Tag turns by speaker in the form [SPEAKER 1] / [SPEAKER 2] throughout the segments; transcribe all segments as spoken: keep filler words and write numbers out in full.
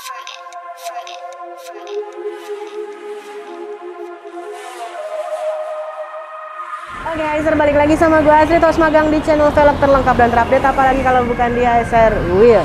[SPEAKER 1] Oke, Aiser balik lagi sama gue Asri, terus magang di channel velg terlengkap dan terupdate, apalagi kalau bukan di Aiser Wheel.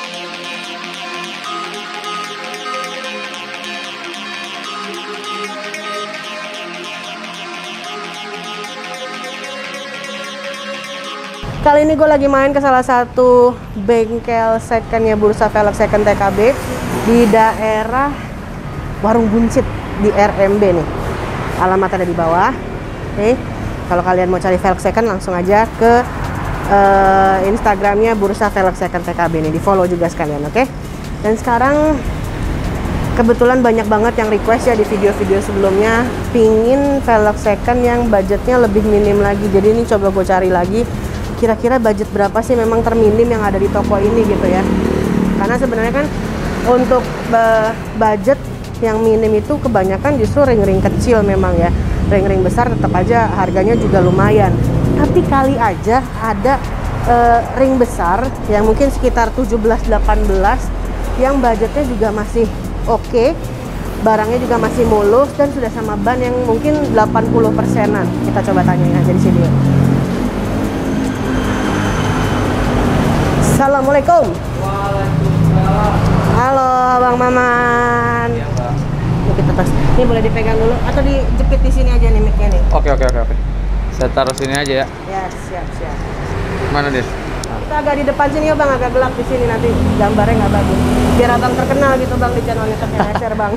[SPEAKER 1] Kali ini gue lagi main ke salah satu bengkel secondnya Bursa Velg Second T K B di daerah Warung Buncit di R M B nih. Alamat ada di bawah. Nih, kalau kalian mau cari velg second langsung aja ke uh, Instagramnya Bursa Velg Second T K B nih. Di follow juga sekalian, oke? Okay? Dan sekarang kebetulan banyak banget yang request ya di video-video sebelumnya pingin velg second yang budgetnya lebih minim lagi. Jadi ini coba gue cari lagi. Kira-kira budget berapa sih memang terminim yang ada di toko ini gitu ya. Karena sebenarnya kan untuk budget yang minim itu kebanyakan justru ring-ring kecil memang ya. Ring-ring besar tetap aja harganya juga lumayan. Tapi kali aja ada uh, ring besar yang mungkin sekitar tujuh belas delapan belas yang budgetnya juga masih oke. Okay, barangnya juga masih mulus dan sudah sama ban yang mungkin delapan puluh persenan. Kita coba tanyain aja di sini. Assalamualaikum.
[SPEAKER 2] Waalaikumsalam.
[SPEAKER 1] Halo Bang Maman.
[SPEAKER 2] Iya, Mbak.
[SPEAKER 1] Ini kita tes. Ini boleh dipegang dulu atau dijepit di sini aja nih mic-nya nih.
[SPEAKER 2] Oke, oke, oke, oke. Saya taruh sini aja ya.
[SPEAKER 1] Ya, siap, siap.
[SPEAKER 2] Mana, Dis?
[SPEAKER 1] Kita agak di depan sini ya Bang, agak gelap di sini nanti gambarnya nggak bagus. Biar Abang terkenal gitu Bang di channel YouTube-nya Aiser Bang.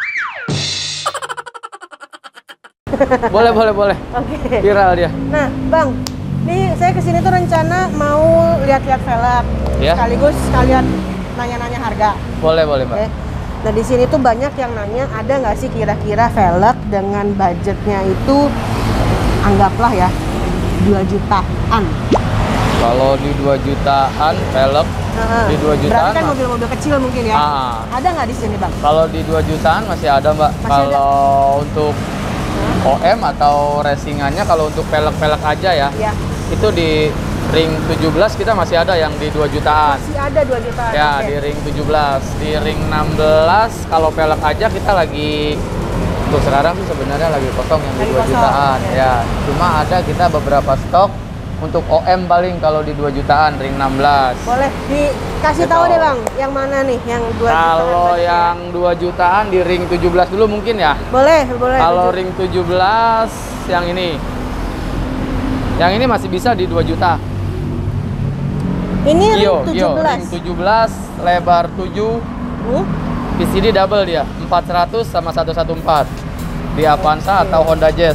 [SPEAKER 2] Boleh, boleh, boleh.
[SPEAKER 1] Oke. Okay.
[SPEAKER 2] Viral dia.
[SPEAKER 1] Nah, Bang, nih saya kesini tuh rencana mau lihat-lihat velg,
[SPEAKER 2] Ya.
[SPEAKER 1] sekaligus sekalian nanya-nanya harga.
[SPEAKER 2] Boleh, boleh, Mbak.
[SPEAKER 1] Oke. Nah di sini tuh banyak yang nanya ada nggak sih kira-kira velg dengan budgetnya itu anggaplah ya dua jutaan.
[SPEAKER 2] Kalau di dua jutaan velg,
[SPEAKER 1] Nah,
[SPEAKER 2] di dua jutaan.
[SPEAKER 1] berarti kan
[SPEAKER 2] Mas-
[SPEAKER 1] mobil-mobil kecil mungkin ya.
[SPEAKER 2] Ah.
[SPEAKER 1] Ada nggak di sini Bang?
[SPEAKER 2] Kalau di dua jutaan masih ada, Mbak.
[SPEAKER 1] Masih
[SPEAKER 2] Kalau untuk O M atau racingannya, kalau untuk velg-velg aja ya,
[SPEAKER 1] Ya.
[SPEAKER 2] itu di ring tujuh belas kita masih ada yang di dua jutaan.
[SPEAKER 1] Masih ada dua jutaan.
[SPEAKER 2] Ya,
[SPEAKER 1] Oke.
[SPEAKER 2] di ring tujuh belas. Di ring enam belas kalau velg aja kita lagi untuk sekarang sih sebenarnya lagi kosong yang di
[SPEAKER 1] Lagi
[SPEAKER 2] dua
[SPEAKER 1] kosong,
[SPEAKER 2] jutaan.
[SPEAKER 1] oke.
[SPEAKER 2] Ya, cuma ada kita beberapa stok untuk O M paling kalau di dua jutaan ring enam belas.
[SPEAKER 1] Boleh dikasih
[SPEAKER 2] Gitu.
[SPEAKER 1] tahu deh Bang, yang mana nih yang dua jutaan?
[SPEAKER 2] Kalau
[SPEAKER 1] budgetnya?
[SPEAKER 2] yang dua jutaan di ring tujuh belas dulu mungkin ya.
[SPEAKER 1] boleh, boleh.
[SPEAKER 2] Kalau
[SPEAKER 1] tujuh.
[SPEAKER 2] ring tujuh belas yang ini. Yang ini masih bisa di dua juta.
[SPEAKER 1] Ini ring
[SPEAKER 2] Gio,
[SPEAKER 1] tujuh
[SPEAKER 2] Gio,
[SPEAKER 1] belas.
[SPEAKER 2] ring tujuh belas, lebar tujuh,
[SPEAKER 1] Hmm?
[SPEAKER 2] P C D double dia, empat ratus sama seratus empat belas. Di Avanza atau Honda Jazz.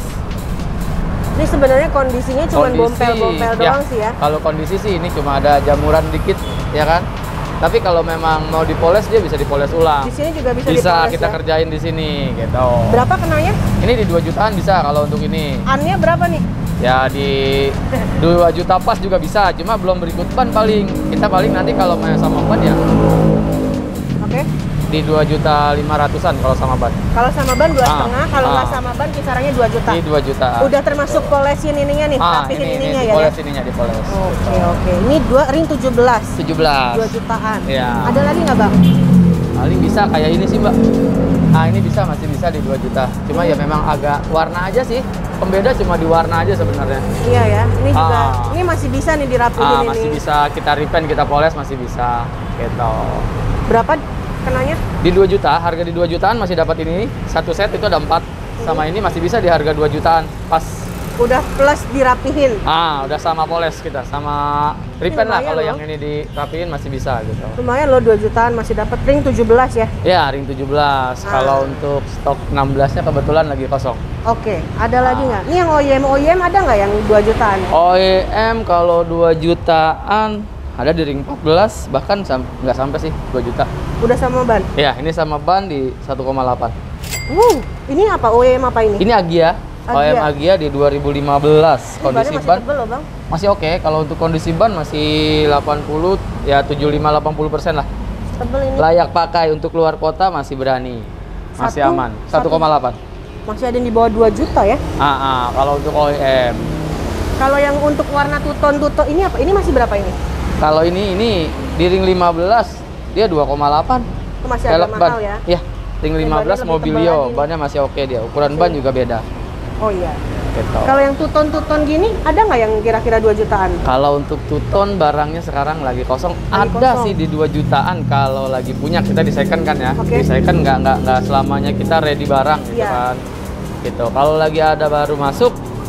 [SPEAKER 1] Ini sebenarnya kondisinya cuma
[SPEAKER 2] Kondisi,
[SPEAKER 1] gompel-gompel
[SPEAKER 2] ya,
[SPEAKER 1] doang sih ya.
[SPEAKER 2] Kalau kondisi sih ini cuma ada jamuran dikit, ya kan? Tapi kalau memang mau dipoles dia bisa dipoles ulang.
[SPEAKER 1] Di sini juga bisa,
[SPEAKER 2] Bisa
[SPEAKER 1] dipoles
[SPEAKER 2] kita
[SPEAKER 1] ya.
[SPEAKER 2] kerjain di sini, gitu.
[SPEAKER 1] Berapa kenanya?
[SPEAKER 2] Ini di dua jutaan bisa kalau untuk ini.
[SPEAKER 1] An-nya berapa nih?
[SPEAKER 2] Ya di dua juta pas juga bisa, cuma belum berikut ban paling. Kita paling nanti kalau main sama ban ya
[SPEAKER 1] Oke.
[SPEAKER 2] di dua juta lima ratusan kalau sama ban.
[SPEAKER 1] Kalau sama ban dua
[SPEAKER 2] Ah,
[SPEAKER 1] setengah, kalau nggak
[SPEAKER 2] ah.
[SPEAKER 1] sama ban kisarannya dua juta.
[SPEAKER 2] Di dua juta.
[SPEAKER 1] Udah termasuk polesin ininya nih,
[SPEAKER 2] Ah,
[SPEAKER 1] rapihin
[SPEAKER 2] ini, ini
[SPEAKER 1] ininya ya.
[SPEAKER 2] dipoles
[SPEAKER 1] ya?
[SPEAKER 2] ininya dipoles.
[SPEAKER 1] Oke, oke. Ini dua ring tujuh belas.
[SPEAKER 2] tujuh belas.
[SPEAKER 1] dua jutaan.
[SPEAKER 2] Iya.
[SPEAKER 1] Ada lagi nggak Bang?
[SPEAKER 2] Paling bisa kayak ini sih, Mbak. Nah, ini bisa masih bisa di dua juta. Cuma ya memang agak warna aja sih. Pembeda cuma di warna aja sebenarnya.
[SPEAKER 1] Iya ya. Ini juga
[SPEAKER 2] Ah.
[SPEAKER 1] ini masih bisa nih dirapihin
[SPEAKER 2] Ah,
[SPEAKER 1] ini.
[SPEAKER 2] masih bisa kita repaint, kita poles masih bisa gitu.
[SPEAKER 1] Berapa kenanya?
[SPEAKER 2] Di dua juta, harga di dua jutaan masih dapat ini. Satu set itu ada empat. Sama ini masih bisa di harga dua jutaan. Pas.
[SPEAKER 1] Udah plus dirapihin.
[SPEAKER 2] Ah, udah sama poles kita, sama repaint lah.
[SPEAKER 1] lumayan
[SPEAKER 2] Kalau
[SPEAKER 1] loh.
[SPEAKER 2] yang ini dirapiin masih bisa gitu.
[SPEAKER 1] Lumayan loh dua jutaan masih dapat ring tujuh belas ya.
[SPEAKER 2] Ya, ring tujuh belas.
[SPEAKER 1] Ah.
[SPEAKER 2] Kalau untuk stok enam belasnya kebetulan lagi kosong.
[SPEAKER 1] Oke, ada lagi
[SPEAKER 2] Ah.
[SPEAKER 1] nggak? Ini yang O E M O E M ada nggak yang dua jutaan?
[SPEAKER 2] O E M kalau dua jutaan ada di ring empat belas, bahkan sam nggak sampai sih dua juta.
[SPEAKER 1] Udah sama ban.
[SPEAKER 2] Ya, ini sama ban di satu koma delapan.
[SPEAKER 1] Wow, ini apa O E M apa ini?
[SPEAKER 2] Ini Agia. O E M
[SPEAKER 1] Agia.
[SPEAKER 2] Agia di dua ribu lima belas.
[SPEAKER 1] Ini
[SPEAKER 2] Kondisi
[SPEAKER 1] bannya masih
[SPEAKER 2] ban
[SPEAKER 1] tebel loh Bang.
[SPEAKER 2] masih oke. Kalau untuk kondisi ban masih delapan puluh, ya tujuh puluh lima sampai delapan puluh persen lah.
[SPEAKER 1] Tebel ini.
[SPEAKER 2] Layak pakai untuk keluar kota masih berani. Masih
[SPEAKER 1] Satu-
[SPEAKER 2] aman.
[SPEAKER 1] satu-
[SPEAKER 2] satu koma delapan.
[SPEAKER 1] Masih ada yang di bawah dua juta ya.
[SPEAKER 2] Ah, ah, kalau untuk O E M.
[SPEAKER 1] Kalau yang untuk warna tuton tuton ini apa? Ini masih berapa ini?
[SPEAKER 2] Kalau ini ini di ring lima belas dia dua koma delapan.
[SPEAKER 1] Oh, masih agak
[SPEAKER 2] Velg ban.
[SPEAKER 1] mahal ya?
[SPEAKER 2] Iya, ring lima belas
[SPEAKER 1] bannya lebih
[SPEAKER 2] Mobilio,
[SPEAKER 1] tebal lagi.
[SPEAKER 2] bannya masih oke dia. Ukuran
[SPEAKER 1] Oke.
[SPEAKER 2] ban juga beda.
[SPEAKER 1] Oh iya.
[SPEAKER 2] Gitu.
[SPEAKER 1] Kalau yang tuton-tuton gini, ada nggak yang kira-kira dua jutaan?
[SPEAKER 2] Kalau untuk Tuton barangnya sekarang lagi kosong,
[SPEAKER 1] Lagi
[SPEAKER 2] ada
[SPEAKER 1] kosong.
[SPEAKER 2] sih di dua jutaan kalau lagi punya, kita di second kan ya.
[SPEAKER 1] Oke.
[SPEAKER 2] Di second nggak nggak nggak selamanya kita ready barang gitu
[SPEAKER 1] Iya.
[SPEAKER 2] kan. Gitu. Kalau lagi ada baru masuk,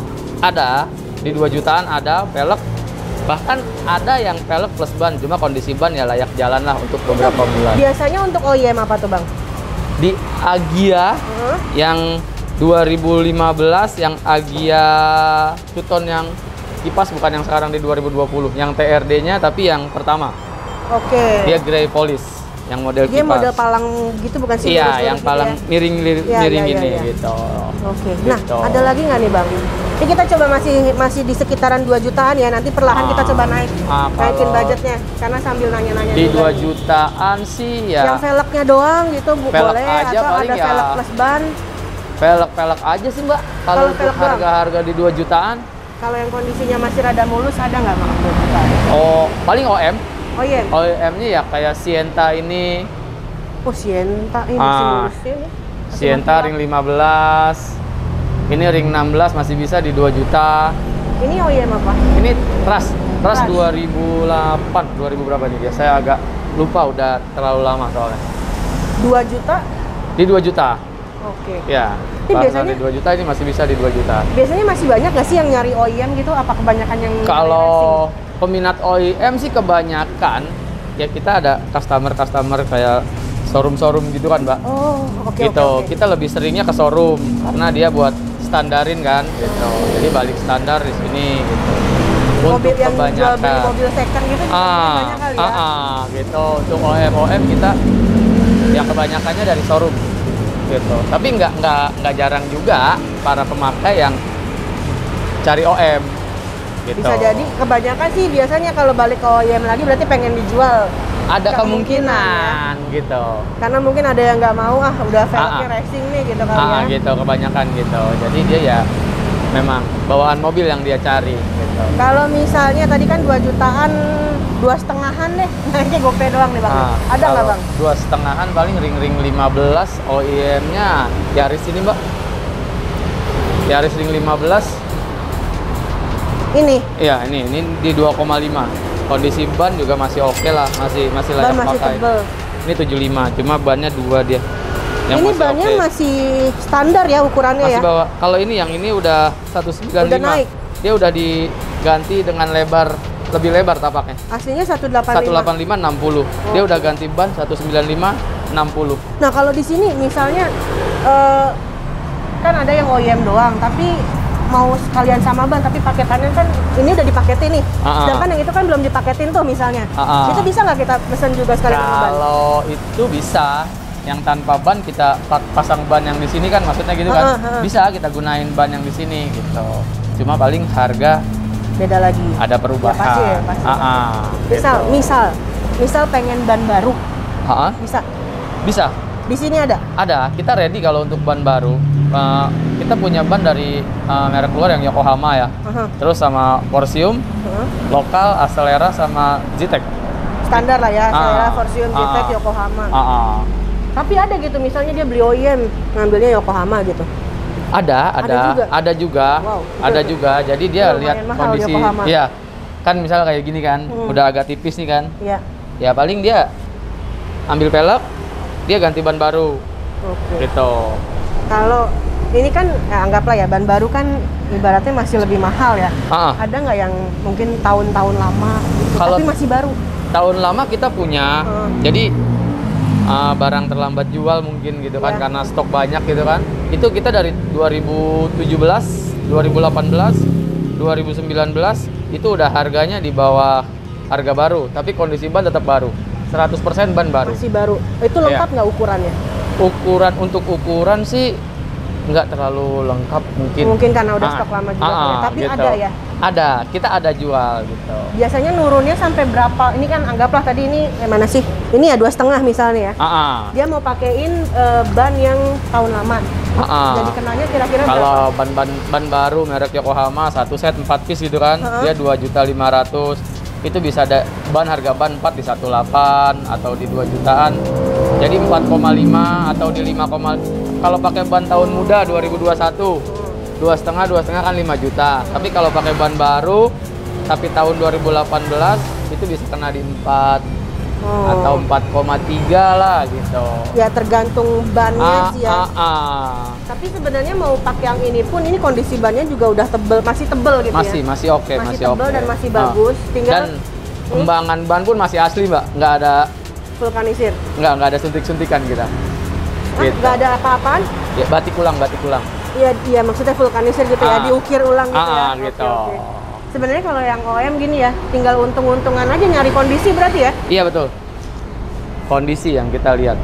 [SPEAKER 2] ada di dua jutaan ada velg, bahkan ada yang velg plus ban, cuma kondisi ban ya layak jalan lah untuk beberapa bulan.
[SPEAKER 1] Biasanya untuk O E M apa tuh bang?
[SPEAKER 2] Di Agia
[SPEAKER 1] Heeh.
[SPEAKER 2] yang dua ribu lima belas, yang Agia Tuton yang kipas, bukan yang sekarang di dua ribu dua puluh, yang T R D-nya tapi yang pertama.
[SPEAKER 1] Oke.
[SPEAKER 2] Dia grey polish, yang model
[SPEAKER 1] Dia
[SPEAKER 2] kipas.
[SPEAKER 1] model palang gitu bukan sih?
[SPEAKER 2] Iya,
[SPEAKER 1] lurus-lurus
[SPEAKER 2] yang
[SPEAKER 1] gitu
[SPEAKER 2] palang
[SPEAKER 1] ya?
[SPEAKER 2] miring lir-
[SPEAKER 1] Iya,
[SPEAKER 2] miring
[SPEAKER 1] iya,
[SPEAKER 2] gini
[SPEAKER 1] iya, iya.
[SPEAKER 2] gitu.
[SPEAKER 1] Oke. Nah,
[SPEAKER 2] Gitu.
[SPEAKER 1] ada lagi nggak nih bang? Ini kita coba masih masih di sekitaran dua jutaan ya. Nanti perlahan
[SPEAKER 2] Ah,
[SPEAKER 1] kita coba naik,
[SPEAKER 2] ah,
[SPEAKER 1] naikin
[SPEAKER 2] kalau
[SPEAKER 1] budgetnya. Karena sambil nanya-nanya
[SPEAKER 2] Di
[SPEAKER 1] juga
[SPEAKER 2] dua
[SPEAKER 1] nih.
[SPEAKER 2] jutaan sih ya.
[SPEAKER 1] Yang velgnya doang gitu bu-
[SPEAKER 2] Velg
[SPEAKER 1] boleh,
[SPEAKER 2] aja
[SPEAKER 1] atau
[SPEAKER 2] paling
[SPEAKER 1] ada
[SPEAKER 2] ya.
[SPEAKER 1] velg plus ban.
[SPEAKER 2] Velg-velg aja sih mbak.
[SPEAKER 1] Kalau
[SPEAKER 2] Kalau untuk
[SPEAKER 1] velg doang?
[SPEAKER 2] harga-harga di dua jutaan,
[SPEAKER 1] Kalau yang kondisinya masih rada mulus ada nggak bang? dua jutaan?
[SPEAKER 2] oh paling O M.
[SPEAKER 1] Oh iya.
[SPEAKER 2] O M-nya ya kayak Sienta ini,
[SPEAKER 1] Oh Sienta ini masih
[SPEAKER 2] Ah,
[SPEAKER 1] mulus ya nih. Masih
[SPEAKER 2] Sienta
[SPEAKER 1] makin
[SPEAKER 2] ring lima belas. Ini ring enam belas masih bisa di dua juta.
[SPEAKER 1] lama. Ini O E M apa?
[SPEAKER 2] Ini Ras, Ras
[SPEAKER 1] Ras.
[SPEAKER 2] dua ribu delapan, dua ribu berapa nih dia? Saya agak lupa, udah terlalu lama soalnya.
[SPEAKER 1] dua juta?
[SPEAKER 2] Di dua juta.
[SPEAKER 1] Oke.
[SPEAKER 2] Ya.
[SPEAKER 1] Ini
[SPEAKER 2] Barang
[SPEAKER 1] biasanya-
[SPEAKER 2] di dua juta ini masih bisa di dua juta.
[SPEAKER 1] Biasanya masih banyak nggak sih yang nyari O E M gitu? Apa kebanyakan yang nyari racing?
[SPEAKER 2] Kalau peminat O E M sih kebanyakan ya kita ada customer-customer kayak showroom-showroom gitu kan, Mbak.
[SPEAKER 1] Oh, oke
[SPEAKER 2] Gitu.
[SPEAKER 1] oke. oke.
[SPEAKER 2] Kita lebih seringnya ke showroom karena dia buat standarin kan gitu. Jadi balik standar di sini gitu.
[SPEAKER 1] Mobil
[SPEAKER 2] Untuk
[SPEAKER 1] yang jual beli
[SPEAKER 2] kebanyakan
[SPEAKER 1] mobil second gitu juga
[SPEAKER 2] ah,
[SPEAKER 1] banyak kali ya.
[SPEAKER 2] ah, ah, gitu. Untuk O M O M kita yang kebanyakannya dari showroom gitu. Tapi nggak nggak nggak jarang juga para pemakai yang cari O M gitu.
[SPEAKER 1] Bisa jadi kebanyakan sih biasanya kalau balik ke O E M lagi berarti pengen dijual.
[SPEAKER 2] ada
[SPEAKER 1] Nggak
[SPEAKER 2] kemungkinan
[SPEAKER 1] kemungkinan
[SPEAKER 2] gitu.
[SPEAKER 1] Karena mungkin ada yang nggak mau ah udah velgnya
[SPEAKER 2] Ah, ah.
[SPEAKER 1] racing nih gitu kali
[SPEAKER 2] Ah,
[SPEAKER 1] ya.
[SPEAKER 2] gitu kebanyakan gitu. Jadi dia ya memang bawaan mobil yang dia cari gitu.
[SPEAKER 1] Kalau misalnya tadi kan dua jutaan, dua setengahan deh. Nah ini gope doang nih bang.
[SPEAKER 2] Ah,
[SPEAKER 1] ada nggak
[SPEAKER 2] kalau
[SPEAKER 1] bang?
[SPEAKER 2] Dua setengahan paling ring-ring lima belas O E M-nya Yaris ini, Mbak. Yaris ring lima belas.
[SPEAKER 1] Ini
[SPEAKER 2] Iya, ini ini di dua koma lima. Kondisi ban juga masih oke lah, masih masih layak
[SPEAKER 1] ban masih
[SPEAKER 2] pakai.
[SPEAKER 1] tebel.
[SPEAKER 2] Ini tujuh puluh lima, cuma bannya dua dia. Yang
[SPEAKER 1] Ini
[SPEAKER 2] masih
[SPEAKER 1] bannya
[SPEAKER 2] oke.
[SPEAKER 1] masih standar ya ukurannya
[SPEAKER 2] Masih
[SPEAKER 1] ya.
[SPEAKER 2] bawa. Kalau ini yang ini udah seratus sembilan puluh lima.
[SPEAKER 1] Udah naik.
[SPEAKER 2] Dia udah diganti dengan lebar lebih lebar tapaknya.
[SPEAKER 1] Aslinya seratus delapan puluh lima.
[SPEAKER 2] seratus delapan puluh lima enam puluh. Dia
[SPEAKER 1] Oh.
[SPEAKER 2] udah ganti ban seratus sembilan puluh lima enam puluh.
[SPEAKER 1] Nah kalau di sini misalnya eh, kan ada yang O E M doang, tapi mau sekalian sama ban, tapi paketannya kan ini udah dipaketin nih.
[SPEAKER 2] Ah, ah.
[SPEAKER 1] Sedangkan yang itu kan belum dipaketin tuh misalnya.
[SPEAKER 2] Ah, ah.
[SPEAKER 1] Itu bisa nggak kita pesen juga sekalian sama ban?
[SPEAKER 2] Kalau itu bisa, yang tanpa ban kita pa- pasang ban yang di sini kan, maksudnya gitu kan.
[SPEAKER 1] Ah, ah, ah.
[SPEAKER 2] Bisa kita gunain ban yang di sini gitu. Cuma paling harga
[SPEAKER 1] Beda lagi.
[SPEAKER 2] ada perubahan.
[SPEAKER 1] Ya, pasti ya, pasti.
[SPEAKER 2] Ah, ah,
[SPEAKER 1] Misal,
[SPEAKER 2] gitu.
[SPEAKER 1] misal, misal pengen ban baru,
[SPEAKER 2] Ah, ah,
[SPEAKER 1] bisa.
[SPEAKER 2] bisa.
[SPEAKER 1] Di sini ada.
[SPEAKER 2] Ada, kita ready kalau untuk ban baru. Uh, kita punya ban dari uh, merek luar yang Yokohama ya.
[SPEAKER 1] Aha.
[SPEAKER 2] Terus sama Porsium,
[SPEAKER 1] Heeh.
[SPEAKER 2] lokal, Acelera sama Zetec.
[SPEAKER 1] Standar lah ya, Acelera,
[SPEAKER 2] Ah,
[SPEAKER 1] Forsium,
[SPEAKER 2] ah,
[SPEAKER 1] Zetec,
[SPEAKER 2] ah.
[SPEAKER 1] Yokohama.
[SPEAKER 2] Ah, ah.
[SPEAKER 1] Tapi ada gitu, misalnya dia beli O E M, ngambilnya Yokohama gitu.
[SPEAKER 2] Ada,
[SPEAKER 1] Ada
[SPEAKER 2] ada,
[SPEAKER 1] juga?
[SPEAKER 2] ada juga,
[SPEAKER 1] Wow,
[SPEAKER 2] ada
[SPEAKER 1] itu-
[SPEAKER 2] juga. Jadi dia
[SPEAKER 1] itu
[SPEAKER 2] lihat
[SPEAKER 1] lumayan mahal
[SPEAKER 2] kondisi,
[SPEAKER 1] Yokohama.
[SPEAKER 2] iya, kan misalnya kayak gini kan,
[SPEAKER 1] Hmm.
[SPEAKER 2] udah agak tipis nih kan,
[SPEAKER 1] Iya.
[SPEAKER 2] ya paling dia ambil pelek, dia ganti ban baru,
[SPEAKER 1] Oke.
[SPEAKER 2] gitu.
[SPEAKER 1] Kalau ini kan ya anggaplah ya ban baru kan ibaratnya masih lebih mahal ya.
[SPEAKER 2] Ah, ah.
[SPEAKER 1] Ada nggak yang mungkin tahun-tahun lama gitu,
[SPEAKER 2] Kalau-
[SPEAKER 1] tapi masih baru?
[SPEAKER 2] Tahun lama kita punya,
[SPEAKER 1] Hmm.
[SPEAKER 2] jadi uh, barang terlambat jual mungkin gitu kan,
[SPEAKER 1] Iya.
[SPEAKER 2] karena stok banyak gitu kan. Itu kita dari dua ribu tujuh belas, dua ribu delapan belas, dua ribu sembilan belas itu udah harganya di bawah harga baru, tapi kondisi ban tetap baru, seratus persen ban baru.
[SPEAKER 1] Masih baru. Itu
[SPEAKER 2] Iya.
[SPEAKER 1] lengkap nggak ukurannya?
[SPEAKER 2] Ukuran untuk ukuran sih nggak terlalu lengkap mungkin.
[SPEAKER 1] Mungkin karena udah
[SPEAKER 2] Ah,
[SPEAKER 1] stok lama juga
[SPEAKER 2] ah,
[SPEAKER 1] kali ya.
[SPEAKER 2] ah,
[SPEAKER 1] Tapi
[SPEAKER 2] gitu.
[SPEAKER 1] ada ya.
[SPEAKER 2] Ada, kita ada jual gitu.
[SPEAKER 1] Biasanya nurunnya sampai berapa? Ini kan anggaplah tadi ini eh, mana sih? Ini ya dua setengah misalnya ya.
[SPEAKER 2] Ah, ah.
[SPEAKER 1] Dia mau pakein eh, ban yang tahun lama.
[SPEAKER 2] Ah, ah.
[SPEAKER 1] Jadi kenanya kira-kira berapa?
[SPEAKER 2] Kalau ban ban ban baru merek Yokohama satu set empat piece gitu kan,
[SPEAKER 1] Heeh.
[SPEAKER 2] dia dua juta lima ratus. Itu bisa ada ban harga ban empat di satu koma delapan atau di dua jutaan. Jadi empat koma lima atau di lima, kalau pakai ban tahun muda dua ribu dua puluh satu, dua setengah dua setengah kan lima juta. Tapi kalau pakai ban baru tapi tahun dua ribu delapan belas itu bisa kena di empat oh. atau empat koma tiga lah gitu.
[SPEAKER 1] Ya tergantung bannya
[SPEAKER 2] ah,
[SPEAKER 1] sih ya.
[SPEAKER 2] Ah, ah.
[SPEAKER 1] Tapi sebenarnya mau pakai yang ini pun ini kondisi bannya juga udah tebel, masih tebel gitu
[SPEAKER 2] masih,
[SPEAKER 1] ya.
[SPEAKER 2] Masih oke, okay,
[SPEAKER 1] masih,
[SPEAKER 2] masih
[SPEAKER 1] tebel
[SPEAKER 2] okay.
[SPEAKER 1] dan masih bagus.
[SPEAKER 2] Ah.
[SPEAKER 1] Tinggal
[SPEAKER 2] dan kembangan ban pun masih asli, Mbak. Nggak ada
[SPEAKER 1] vulkanisir.
[SPEAKER 2] Nggak, nggak ada suntik-suntikan kita.
[SPEAKER 1] Ah,
[SPEAKER 2] gitu.
[SPEAKER 1] nggak ada apa-apaan?
[SPEAKER 2] Ya batik ulang, batik ulang.
[SPEAKER 1] Iya, iya maksudnya vulkanisir gitu ah. ya, diukir ulang gitu
[SPEAKER 2] ah,
[SPEAKER 1] ya.
[SPEAKER 2] gitu.
[SPEAKER 1] Oke, oke. Sebenarnya kalau yang O M gini ya, tinggal untung-untungan aja nyari kondisi berarti ya?
[SPEAKER 2] Iya betul. Kondisi yang kita lihat.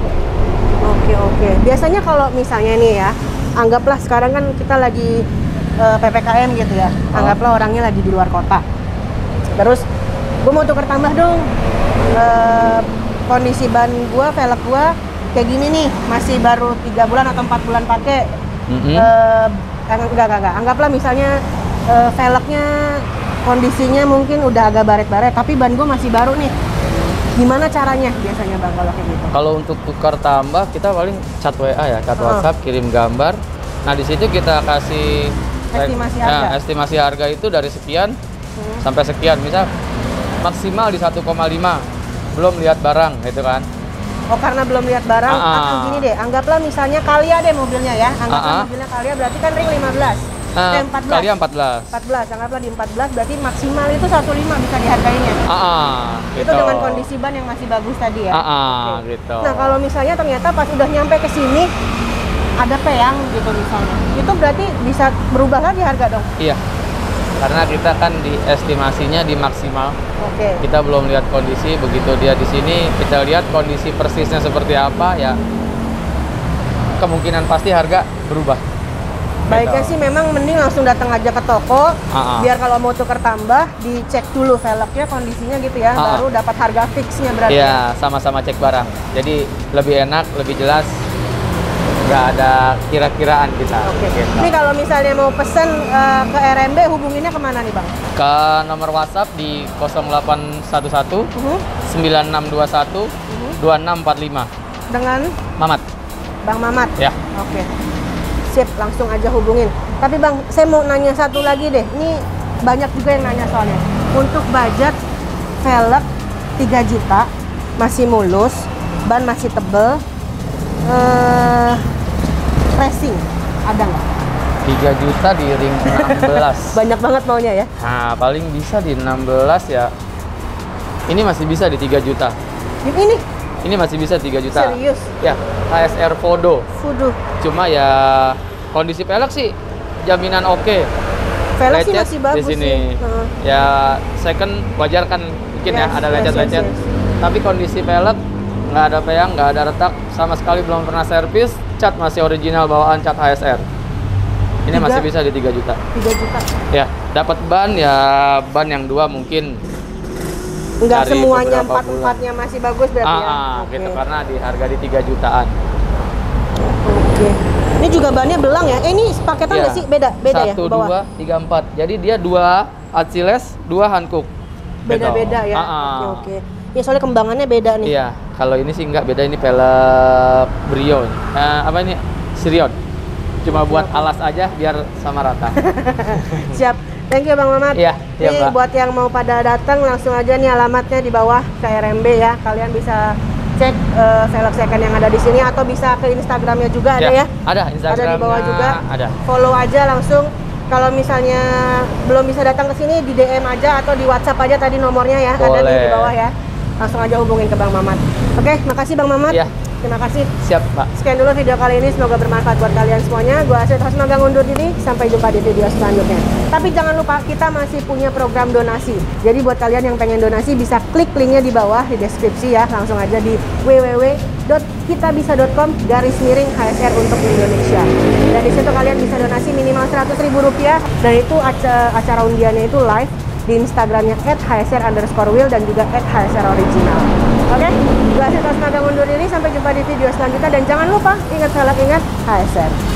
[SPEAKER 1] Oke oke. Biasanya kalau misalnya nih ya, anggaplah sekarang kan kita lagi uh, P P K M gitu ya. Oh. Anggaplah orangnya lagi di luar kota. Terus gue mau tukar tambah dong. Uh, kondisi ban gua, velg gua kayak gini nih, masih baru tiga bulan atau empat bulan pakai. Mm-hmm. uh, enggak enggak enggak. Anggaplah misalnya uh, velgnya kondisinya mungkin udah agak baret-baret, tapi ban gua masih baru nih. Gimana caranya biasanya Bang kalau kayak gitu?
[SPEAKER 2] Kalau untuk tukar tambah kita paling chat W A ya, chat uh-huh. WhatsApp, kirim gambar. Nah di situ kita kasih
[SPEAKER 1] estimasi
[SPEAKER 2] eh,
[SPEAKER 1] harga.
[SPEAKER 2] Ya, estimasi harga itu dari sekian hmm. sampai sekian, misal maksimal di satu koma lima, belum lihat barang gitu kan.
[SPEAKER 1] Oh karena belum lihat barang,
[SPEAKER 2] uh-uh.
[SPEAKER 1] atau gini deh, anggaplah misalnya Kalia deh mobilnya ya, anggaplah
[SPEAKER 2] uh-uh.
[SPEAKER 1] mobilnya Kalia berarti kan ring lima belas.
[SPEAKER 2] Uh,
[SPEAKER 1] eh, empat belas.
[SPEAKER 2] Kalia empat belas.
[SPEAKER 1] empat belas, anggaplah di empat belas berarti maksimal itu satu koma lima bisa dihargainya.
[SPEAKER 2] Uh, uh,
[SPEAKER 1] itu
[SPEAKER 2] gitu.
[SPEAKER 1] Dengan kondisi ban yang masih bagus tadi ya.
[SPEAKER 2] Uh, uh,
[SPEAKER 1] okay.
[SPEAKER 2] gitu.
[SPEAKER 1] Nah kalau misalnya ternyata pas udah nyampe ke sini ada peyang gitu misalnya, itu berarti bisa berubah lagi harga dong?
[SPEAKER 2] Iya. Karena kita kan di estimasinya di maksimal. Oke. Okay. Kita belum lihat kondisi, begitu dia di sini kita lihat kondisi persisnya seperti apa ya. Kemungkinan pasti harga berubah.
[SPEAKER 1] Baiknya gitu. Sih memang mending langsung datang aja ke toko, uh-uh. biar kalau mau tukar tambah dicek dulu velgnya kondisinya gitu ya, uh-uh. baru dapat harga fixnya berarti.
[SPEAKER 2] Iya, sama-sama cek barang. Jadi lebih enak, lebih jelas. Nggak ada kira-kiraan kita. Oke. Okay. Gitu.
[SPEAKER 1] Ini kalau misalnya mau pesen uh, ke R M B hubunginnya kemana nih Bang?
[SPEAKER 2] Ke nomor WhatsApp di nol delapan satu satu uh-huh. sembilan enam dua satu uh-huh. dua enam empat lima.
[SPEAKER 1] Dengan?
[SPEAKER 2] Mamat.
[SPEAKER 1] Bang Mamat?
[SPEAKER 2] Ya.
[SPEAKER 1] Oke. Okay. Sip, langsung aja hubungin. Tapi Bang, saya mau nanya satu lagi deh. Ini banyak juga yang nanya soalnya. Untuk budget velg tiga juta, masih mulus, ban masih tebel, uh, racing ada nggak?
[SPEAKER 2] tiga juta di ring enam belas.
[SPEAKER 1] Banyak banget maunya ya?
[SPEAKER 2] Nah, paling bisa di enam belas ya. Ini masih bisa di tiga juta.
[SPEAKER 1] Ini? Ini
[SPEAKER 2] masih bisa tiga juta.
[SPEAKER 1] Serius?
[SPEAKER 2] Ya, H S R Vodo.
[SPEAKER 1] Vodo.
[SPEAKER 2] Cuma ya kondisi velg sih jaminan oke. Okay.
[SPEAKER 1] Velg sih masih bagus
[SPEAKER 2] di sini.
[SPEAKER 1] Sih. Uh.
[SPEAKER 2] Ya, second wajar kan mungkin yes, ya ada lecet-lecet. Yes, yes, yes. Tapi kondisi velg nggak ada peyang, nggak ada retak, sama sekali belum pernah servis, cat masih original bawaan cat H S R. Ini tiga, masih bisa di tiga juta.
[SPEAKER 1] tiga juta.
[SPEAKER 2] Ya, dapat ban ya ban yang dua mungkin.
[SPEAKER 1] Enggak semuanya empat-empatnya masih bagus berarti
[SPEAKER 2] ah,
[SPEAKER 1] ya.
[SPEAKER 2] Ah, okay. Gitu karena di harga di tiga jutaan.
[SPEAKER 1] Oke. Okay. Ini juga bannya belang ya. Eh, ini paketan nggak ya. Sih? Beda, beda
[SPEAKER 2] satu,
[SPEAKER 1] ya ke bawah.
[SPEAKER 2] dua, tiga, empat. Jadi dia dua Aciles, dua Hankook.
[SPEAKER 1] Beda-beda ya. Oke,
[SPEAKER 2] ah,
[SPEAKER 1] oke. Okay, okay. Ya soalnya kembangannya beda nih.
[SPEAKER 2] Iya. Kalau ini sih enggak beda, ini velg Brio. Eh, apa ini? Sirion. Cuma buat alas aja biar sama rata.
[SPEAKER 1] Siap. Thank you Bang Mamat.
[SPEAKER 2] Iya, iya,
[SPEAKER 1] nih
[SPEAKER 2] Mbak.
[SPEAKER 1] Buat yang mau pada datang langsung aja nih alamatnya di bawah ke R M B ya. Kalian bisa cek uh, velg second yang ada di sini atau bisa ke Instagramnya juga ada ya?
[SPEAKER 2] Ada, Instagramnya.
[SPEAKER 1] Ada di bawah juga.
[SPEAKER 2] Ada.
[SPEAKER 1] Follow aja langsung. Kalau misalnya belum bisa datang ke sini di D M aja atau di WhatsApp aja tadi nomornya ya.
[SPEAKER 2] Boleh.
[SPEAKER 1] Ada di bawah ya. Langsung aja hubungin ke Bang Mamat. Oke, makasih Bang Mamat.
[SPEAKER 2] Iya.
[SPEAKER 1] Terima kasih.
[SPEAKER 2] Siap, Pak.
[SPEAKER 1] Sekian dulu video kali ini, semoga bermanfaat buat kalian semuanya. Gua Asyid Hasmaga undur diri, sampai jumpa di video selanjutnya. Tapi jangan lupa, kita masih punya program donasi. Jadi buat kalian yang pengen donasi, bisa klik linknya di bawah di deskripsi ya. Langsung aja di w w w dot kitabisa dot com garis miring H S R untuk Indonesia. Dan di situ kalian bisa donasi minimal seratus ribu rupiah. Dan itu acara, acara undiannya itu live di Instagramnya at H S R underscore will dan juga at H S R original. Oke, okay? Gue Asyid Hasmaga undur diri, sampai jumpa di video selanjutnya. Dan jangan lupa, ingat salam, ingat H S R.